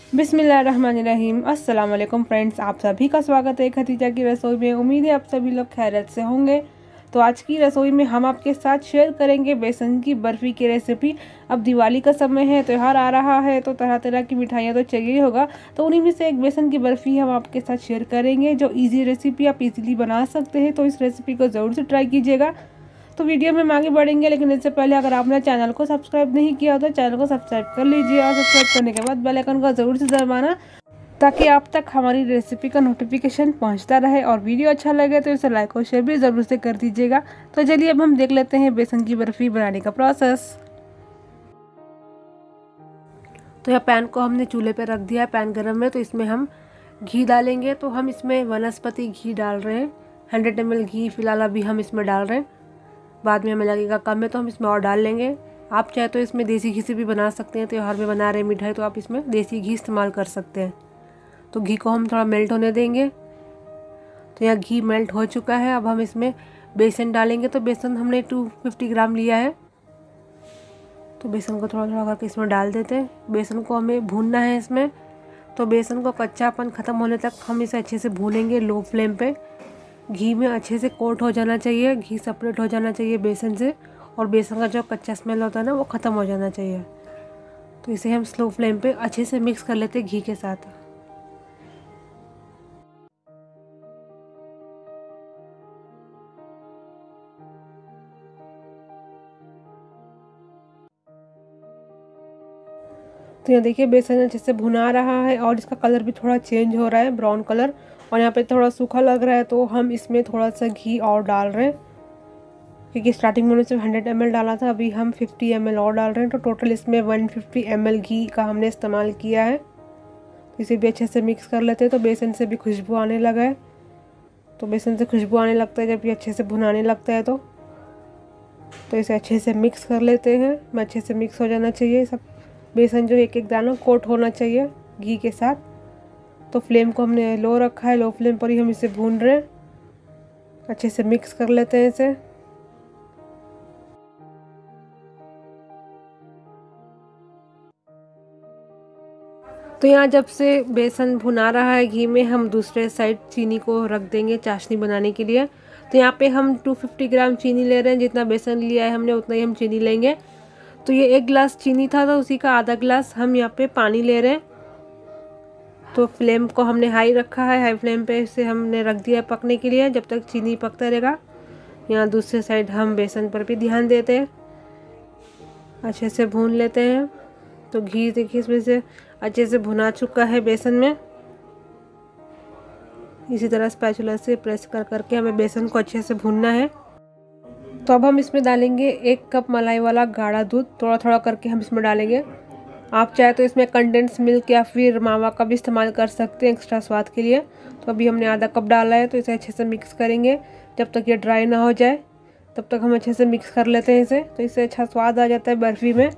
बिस्मिल्लाहिर्रहमानिर्रहीम। अस्सलाम वालेकुम फ्रेंड्स, आप सभी का स्वागत है खदीजा की रसोई में। उम्मीद है आप सभी लोग खैरियत से होंगे। तो आज की रसोई में हम आपके साथ शेयर करेंगे बेसन की बर्फ़ी की रेसिपी। अब दिवाली का समय है, त्यौहार आ रहा है, तो तरह तरह की मिठाइयाँ तो चाहिए होगा। तो उन्हीं में से एक बेसन की बर्फ़ी हम आपके साथ शेयर करेंगे, जो ईजी रेसिपी आप इजीली बना सकते हैं। तो इस रेसिपी को ज़रूर से ट्राई कीजिएगा। तो वीडियो में हम आगे बढ़ेंगे, लेकिन इससे पहले अगर आपने चैनल को सब्सक्राइब नहीं किया हो तो चैनल को सब्सक्राइब कर लीजिए, और सब्सक्राइब करने के बाद बेल आइकन को ज़रूर से दबाना, ताकि आप तक हमारी रेसिपी का नोटिफिकेशन पहुंचता रहे। और वीडियो अच्छा लगे तो इसे लाइक और शेयर भी ज़रूर से कर दीजिएगा। तो चलिए अब हम देख लेते हैं बेसन की बर्फ़ी बनाने का प्रोसेस। तो यह पैन को हमने चूल्हे पर रख दिया है, पैन गर्म है। तो इसमें हम घी डालेंगे। तो हम इसमें वनस्पति घी डाल रहे हैं, 100 ml घी फ़िलहाल अभी हम इसमें डाल रहे हैं। बाद में हमें लगेगा कम है तो हम इसमें और डाल लेंगे। आप चाहे तो इसमें देसी घी से भी बना सकते हैं। त्योहार में बना रहे मिठाई तो आप इसमें देसी घी इस्तेमाल कर सकते हैं। तो घी को हम थोड़ा मेल्ट होने देंगे। तो यहाँ घी मेल्ट हो चुका है। अब हम इसमें बेसन डालेंगे। तो बेसन हमने 250 ग्राम लिया है। तो बेसन को थोड़ा थोड़ा करके इसमें डाल देते हैं। बेसन को हमें भूनना है इसमें। तो बेसन को कच्चापन ख़त्म होने तक हम इसे अच्छे से भूनेंगे लो फ्लेम पे। घी में अच्छे से कोट हो जाना चाहिए, घी सेपरेट हो जाना चाहिए बेसन से, और बेसन का जो कच्चा स्मेल होता है ना, वो ख़त्म हो जाना चाहिए। तो इसे हम स्लो फ्लेम पे अच्छे से मिक्स कर लेते हैं घी के साथ। तो यहाँ देखिए बेसन अच्छे से भुना रहा है, और इसका कलर भी थोड़ा चेंज हो रहा है, ब्राउन कलर। और यहाँ पे थोड़ा सूखा लग रहा है, तो हम इसमें थोड़ा सा घी और डाल रहे हैं, क्योंकि स्टार्टिंग में हमने सिर्फ 100 ml डाला था, अभी हम 50 ml और डाल रहे हैं। तो टोटल इसमें 150 ml घी का हमने इस्तेमाल किया है। तो इसे भी अच्छे से मिक्स कर लेते हैं। तो बेसन से भी खुशबू आने लगा है। तो बेसन से खुशबू आने लगता है जब ये अच्छे से भुनाने लगता है। तो इसे अच्छे से मिक्स कर लेते हैं। अच्छे से मिक्स हो जाना चाहिए सब बेसन, जो एक एक दाना कोट होना चाहिए घी के साथ। तो फ्लेम को हमने लो रखा है, लो फ्लेम पर ही हम इसे भून रहे हैं। अच्छे से मिक्स कर लेते हैं इसे। तो यहाँ जब से बेसन भुना रहा है घी में, हम दूसरे साइड चीनी को रख देंगे चाशनी बनाने के लिए। तो यहाँ पे हम 250 ग्राम चीनी ले रहे हैं। जितना बेसन लिया है हमने उतना ही हम चीनी लेंगे। तो ये 1 गिलास चीनी था, तो उसी का आधा गिलास हम यहाँ पे पानी ले रहे हैं। तो फ्लेम को हमने हाई रखा है, हाई फ्लेम पे इसे हमने रख दिया है पकने के लिए, जब तक चीनी पकता रहेगा। यहाँ दूसरे साइड हम बेसन पर भी ध्यान देते हैं, अच्छे से भून लेते हैं। तो घी देखिए इसमें से अच्छे से भुना चुका है बेसन में। इसी तरह स्पैचुला से प्रेस कर करके हमें बेसन को अच्छे से भूनना है। तो अब हम इसमें डालेंगे 1 कप मलाई वाला गाढ़ा दूध। थोड़ा थोड़ा करके हम इसमें डालेंगे। आप चाहे तो इसमें कंडेंस मिल्क या फिर मावा का भी इस्तेमाल कर सकते हैं एक्स्ट्रा स्वाद के लिए। तो अभी हमने आधा कप डाला है। तो इसे अच्छे से मिक्स करेंगे जब तक ये ड्राई ना हो जाए, तब तक हम अच्छे से मिक्स कर लेते हैं इसे। तो इससे अच्छा स्वाद आ जाता है बर्फ़ी में।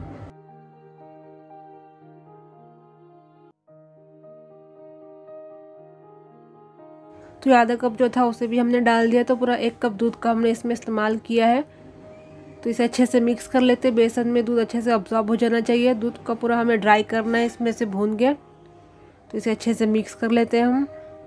तो आधा कप जो था उसे भी हमने डाल दिया। तो पूरा 1 कप दूध का हमने इसमें इस्तेमाल किया है। तो इसे अच्छे से मिक्स कर लेते हैं। बेसन में दूध अच्छे से अब्जॉर्ब हो जाना चाहिए। दूध का पूरा हमें ड्राई करना है इसमें से भून के। तो इसे अच्छे से मिक्स कर लेते हैं हम।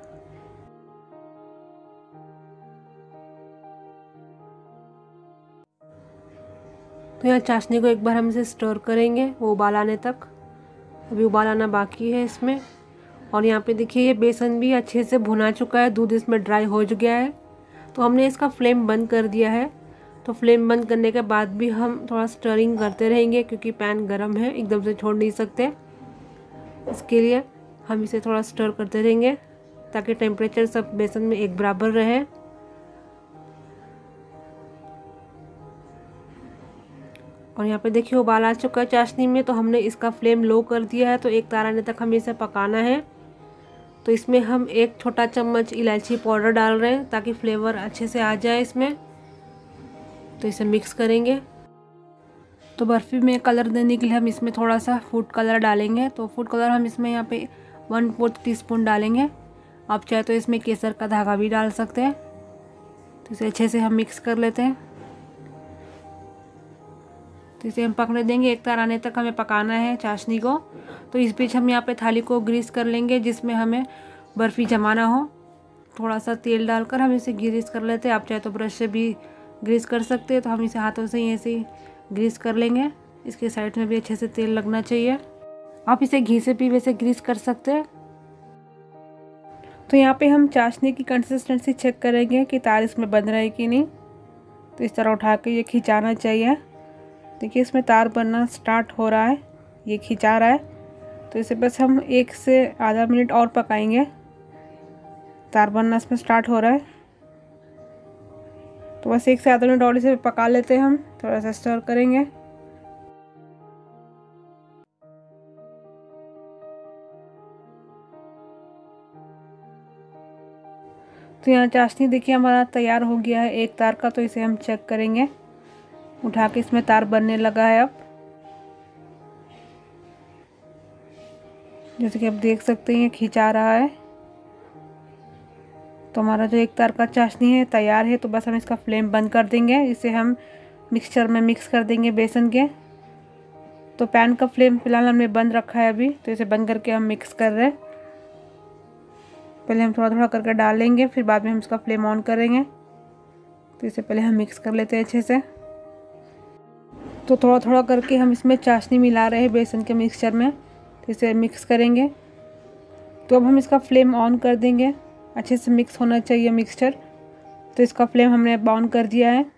तो यहाँ चाशनी को एक बार हम इसे स्टर करेंगे वो उबाल आने तक। अभी उबाल आना बाकी है इसमें। और यहाँ पे देखिए ये बेसन भी अच्छे से भुना चुका है, दूध इसमें ड्राई हो गया है। तो हमने इसका फ्लेम बंद कर दिया है। तो फ्लेम बंद करने के बाद भी हम थोड़ा स्टरिंग करते रहेंगे, क्योंकि पैन गर्म है, एकदम से छोड़ नहीं सकते। इसके लिए हम इसे थोड़ा स्टर करते रहेंगे, ताकि टेम्परेचर सब बेसन में एक बराबर रहे। और यहाँ पे देखिए उबाल आ चुका है चाशनी में। तो हमने इसका फ्लेम लो कर दिया है। तो एक तार आने तक हमें इसे पकाना है। तो इसमें हम 1 छोटा चम्मच इलायची पाउडर डाल रहे हैं, ताकि फ्लेवर अच्छे से आ जाए इसमें। तो इसे मिक्स करेंगे। तो बर्फ़ी में कलर देने के लिए हम इसमें थोड़ा सा फूड कलर डालेंगे। तो फूड कलर हम इसमें यहाँ पे 1/4 टीस्पून डालेंगे। आप चाहे तो इसमें केसर का धागा भी डाल सकते हैं। तो इसे अच्छे से हम मिक्स कर लेते हैं। तो इसे हम पकने देंगे, एक तार आने तक हमें पकाना है चाशनी को। तो इस बीच हम यहाँ पे थाली को ग्रीस कर लेंगे जिसमें हमें बर्फ़ी जमाना हो। थोड़ा सा तेल डालकर हम इसे ग्रीस कर लेते हैं, आप चाहे तो ब्रश से भी ग्रीस कर सकते हैं। तो हम इसे हाथों से ही ऐसे ही ग्रीस कर लेंगे। इसके साइड में भी अच्छे से तेल लगना चाहिए। आप इसे घी से भी वैसे ग्रीस कर सकते हैं। तो यहाँ पे हम चाशनी की कंसिस्टेंसी चेक करेंगे कि तार इसमें बंध रहा है कि नहीं। तो इस तरह उठा के ये खिंचाना चाहिए। देखिए इसमें तार बनना स्टार्ट हो रहा है, ये खिंचा रहा है। तो इसे बस हम 1 से आधा मिनट और पकाएंगे। तार बनना इसमें स्टार्ट हो रहा है, तो बस 1 से आधा मिनट और इसे पका लेते हैं। हम थोड़ा सा स्टर करेंगे। तो यहाँ चाशनी देखिए हमारा तैयार हो गया है एक तार का। तो इसे हम चेक करेंगे, उठा के इसमें तार बनने लगा है अब। जैसे कि आप देख सकते हैं खिंचा रहा है। तो हमारा जो एक तार का चाशनी है तैयार है। तो बस हम इसका फ्लेम बंद कर देंगे। इसे हम मिक्सचर में मिक्स कर देंगे बेसन के। तो पैन का फ्लेम फ़िलहाल हमने बंद रखा है अभी। तो इसे बंद करके हम मिक्स कर रहे हैं। पहले हम थोड़ा थोड़ा करके डालेंगे, फिर बाद में हम इसका फ्लेम ऑन करेंगे। तो इसे पहले हम मिक्स कर लेते हैं अच्छे से। तो थोड़ा थोड़ा करके हम इसमें चाशनी मिला रहे हैं बेसन के मिक्सचर में। तो इसे मिक्स करेंगे। तो अब हम इसका फ्लेम ऑन कर देंगे। अच्छे से मिक्स होना चाहिए मिक्सचर। तो इसका फ्लेम हमने ऑन कर दिया है।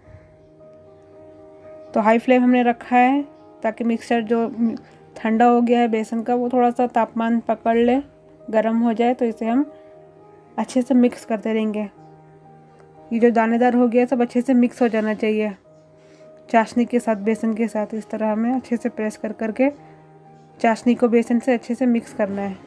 तो हाई फ्लेम हमने रखा है ताकि मिक्सचर जो ठंडा हो गया है बेसन का वो थोड़ा सा तापमान पकड़ ले, गर्म हो जाए। तो इसे हम अच्छे से मिक्स करते रहेंगे। ये जो दानेदार हो गया सब अच्छे से मिक्स हो जाना चाहिए चाशनी के साथ, बेसन के साथ। इस तरह हमें अच्छे से प्रेस कर करके चाशनी को बेसन से अच्छे से मिक्स करना है।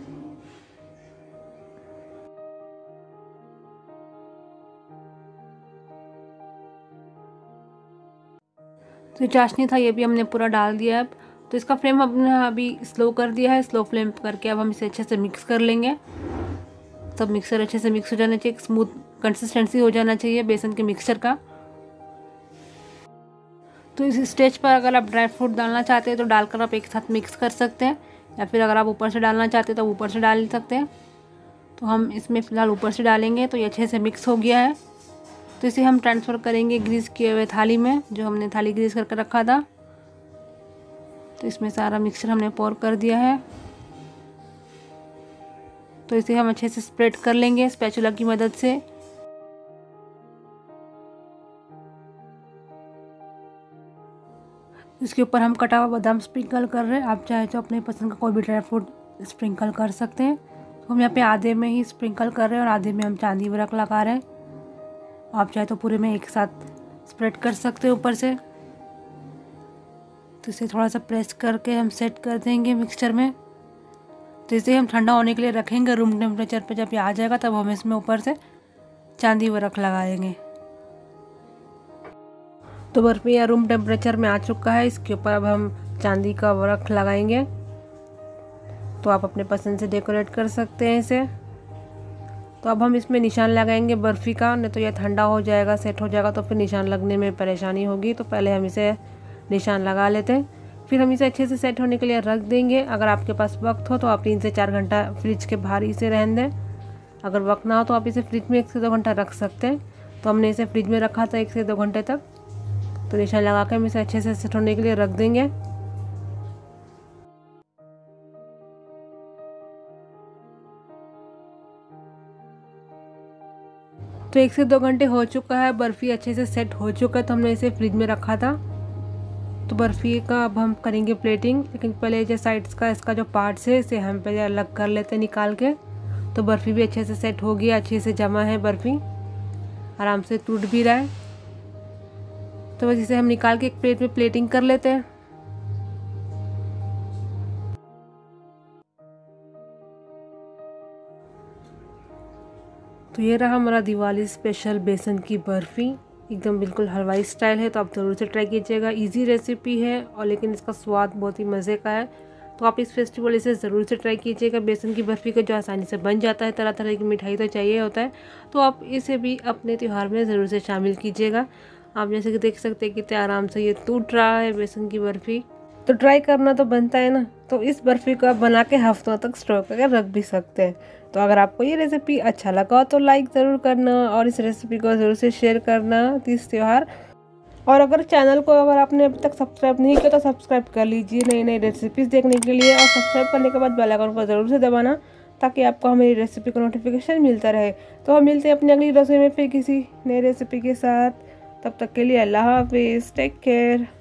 तो चाशनी था ये भी हमने पूरा डाल दिया अब। तो इसका फ्लेम हमने अभी स्लो कर दिया है। स्लो फ्लेम करके अब हम इसे अच्छे से मिक्स कर लेंगे। सब मिक्सर अच्छे से मिक्स हो जाना चाहिए, स्मूथ कंसिस्टेंसी हो जाना चाहिए बेसन के मिक्सचर का। तो इस स्टेज पर अगर आप ड्राई फ्रूट डालना चाहते हैं तो डालकर आप एक साथ मिक्स कर सकते हैं, या फिर अगर आप ऊपर से डालना चाहते हैं तो ऊपर से डाल सकते हैं। तो हम इसमें फ़िलहाल ऊपर से डालेंगे। तो ये अच्छे से मिक्स हो गया है। तो इसे हम ट्रांसफ़र करेंगे ग्रीस किए हुए थाली में, जो हमने थाली ग्रीस करके रखा था। तो इसमें सारा मिक्सचर हमने पोर कर दिया है। तो इसे हम अच्छे से स्प्रेड कर लेंगे स्पैचुला की मदद से। इसके ऊपर हम कटा हुआ बादाम स्प्रिंकल कर रहे हैं। आप चाहे तो अपने पसंद का कोई भी ड्राई फ्रूट स्प्रिंकल कर सकते हैं। तो हम यहाँ पे आधे में ही स्प्रिंकल कर रहे हैं और आधे में हम चांदी वर्क लगा रहे हैं। आप चाहे तो पूरे में एक साथ स्प्रेड कर सकते हैं ऊपर से। तो इसे थोड़ा सा प्रेस करके हम सेट कर देंगे मिक्सचर में। तो इसे हम ठंडा होने के लिए रखेंगे रूम टेम्परेचर पे। जब ये आ जाएगा तब हम इसमें ऊपर से चांदी वर्क लगाएंगे। तो बर्फ़ी या रूम टेम्परेचर में आ चुका है। इसके ऊपर अब हम चांदी का वर्क लगाएंगे। तो आप अपने पसंद से डेकोरेट कर सकते हैं इसे। तो अब हम इसमें निशान लगाएंगे बर्फ़ी का, नहीं तो यह ठंडा हो जाएगा, सेट हो जाएगा तो फिर निशान लगने में परेशानी होगी। तो पहले हम इसे निशान लगा लेते हैं, फिर हम इसे अच्छे से सेट होने के लिए रख देंगे। अगर आपके पास वक्त हो तो आप 3 से 4 घंटा फ्रिज के बाहर इसे रहने दें। अगर वक्त ना हो तो आप इसे फ्रिज में 1 से 2 घंटा रख सकते हैं। तो हमने इसे फ्रिज में रखा था 1 से 2 घंटे तक। तो निशान लगा के हम इसे अच्छे से सेट होने के लिए रख देंगे। तो 1 से 2 घंटे हो चुका है, बर्फ़ी अच्छे से सेट हो चुका है। तो हमने इसे फ्रिज में रखा था। तो बर्फ़ी का अब हम करेंगे प्लेटिंग, लेकिन पहले जो साइड्स का इसका जो पार्ट्स है इसे हम पहले अलग कर लेते हैं निकाल के। तो बर्फ़ी भी अच्छे से सेट हो गया, अच्छे से जमा है बर्फ़ी, आराम से टूट भी रहा है। तो बस इसे हम निकाल के एक प्लेट में प्लेटिंग कर लेते हैं। तो ये रहा हमारा दिवाली स्पेशल बेसन की बर्फ़ी, एकदम बिल्कुल हलवाई स्टाइल है। तो आप ज़रूर से ट्राई कीजिएगा। इजी रेसिपी है और लेकिन इसका स्वाद बहुत ही मज़े का है। तो आप इस फेस्टिवल इसे ज़रूर से ट्राई कीजिएगा। बेसन की बर्फ़ी का जो आसानी से बन जाता है, तरह तरह की मिठाई तो चाहिए होता है, तो आप इसे भी अपने त्यौहार में ज़रूर से शामिल कीजिएगा। आप जैसे कि देख सकते हैं कितने आराम से ये टूट रहा है बेसन की बर्फ़ी। तो ट्राई करना तो बनता है ना। तो इस बर्फ़ी को आप बना के हफ्तों तक स्टोर करके रख भी सकते हैं। तो अगर आपको ये रेसिपी अच्छा लगा तो लाइक ज़रूर करना और इस रेसिपी को ज़रूर से शेयर करना तीज त्योहार। और अगर चैनल को अगर आपने अभी तक सब्सक्राइब नहीं किया तो सब्सक्राइब कर लीजिए नई नई रेसिपीज़ देखने के लिए। और सब्सक्राइब करने के बाद बेल आइकन को ज़रूर से दबाना ताकि आपको हमारी रेसिपी का नोटिफिकेशन मिलता रहे। तो हम मिलते हैं अपनी अगली रसोई में फिर किसी नई रेसिपी के साथ। तब तक के लिए अल्लाह हाफिज़, टेक केयर।